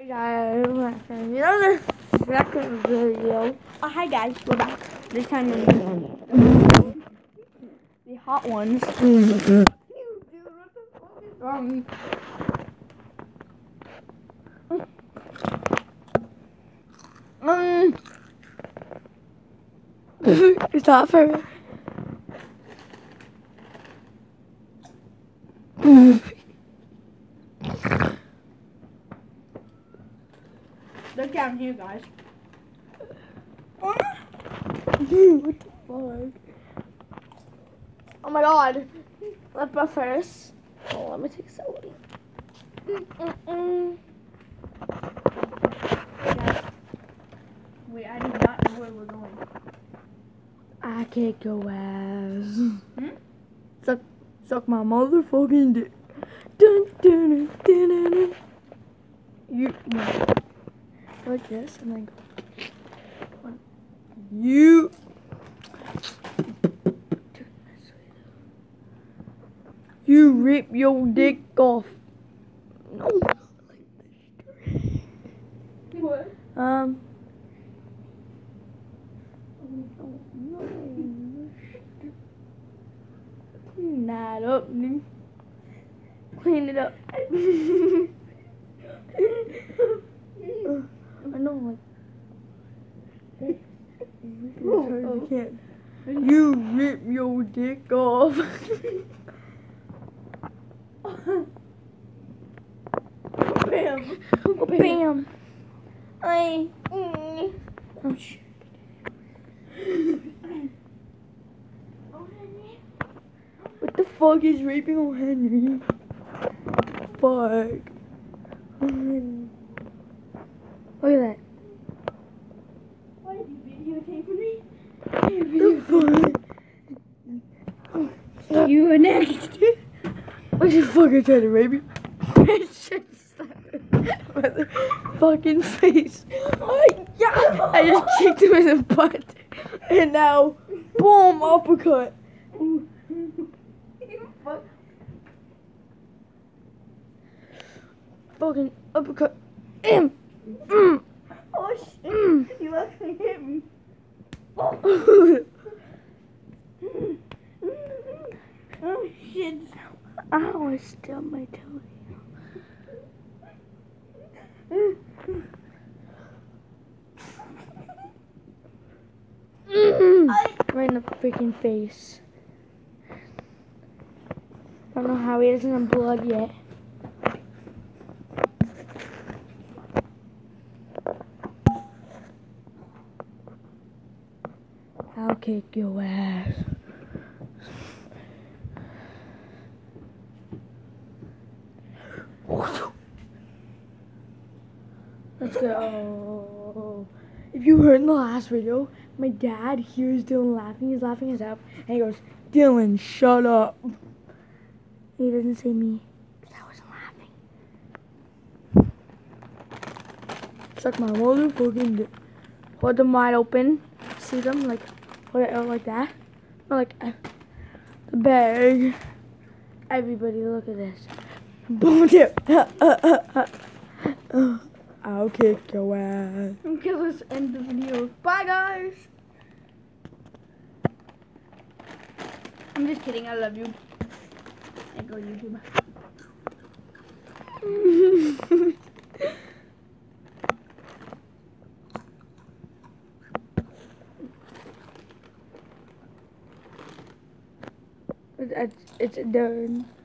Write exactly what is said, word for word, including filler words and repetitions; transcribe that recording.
Hey guys, my friend. You know the second video. Oh, hi guys, we're back. This time we're the hot ones. Dude, what the fuck is wrong? Um, it's hot for me. Look down here, guys. Dude, what the fuck? Oh my god. Let's go first. Oh, let me take a selfie. Mm -mm -mm. Guys. Wait, I do not know where we're going. I can't go ass. Hmm? Suck, suck my motherfucking dick. Dun, dun, dun, dun, dun, dun. You, no. Like this, and then go. One. You. You rip your dick off. No. What? Um. Oh, no. Clean that up, dude. Clean it up. I know, like. Oh, oh. You can't. You rip your dick off. Bam. Oh, bam. I. Mm. Oh shit. What the fuck is raping on Henry? What the fuck? Oh, Henry. Look at that. Why are you videotaping me? The fuck? You next. I just fucking tried to rape me. My fucking face. Oh, yeah. I just kicked him in the butt. And now, boom, uppercut. Fucking uppercut. Mm. Mm. Oh shit. Mm. You actually hit me. Oh, oh shit. Ow, I stubbed my toe. Right in the freaking face. I don't know how he isn't in blood yet. I'll kick your ass. Let's go. If you heard in the last video, my dad hears Dylan laughing. He's laughing his ass, and he goes, "Dylan, shut up." He doesn't say me, because I wasn't laughing. Suck my motherfucking dick. Hold them wide open. See them? Like, hold it out like that. Or like, uh, the bag. Everybody, look at this. Boom, dip. Uh, uh, uh, uh. Uh. I'll kick your ass. Okay, let's end the video. Bye, guys. I'm just kidding. I love you. And go YouTube. it's, it's done.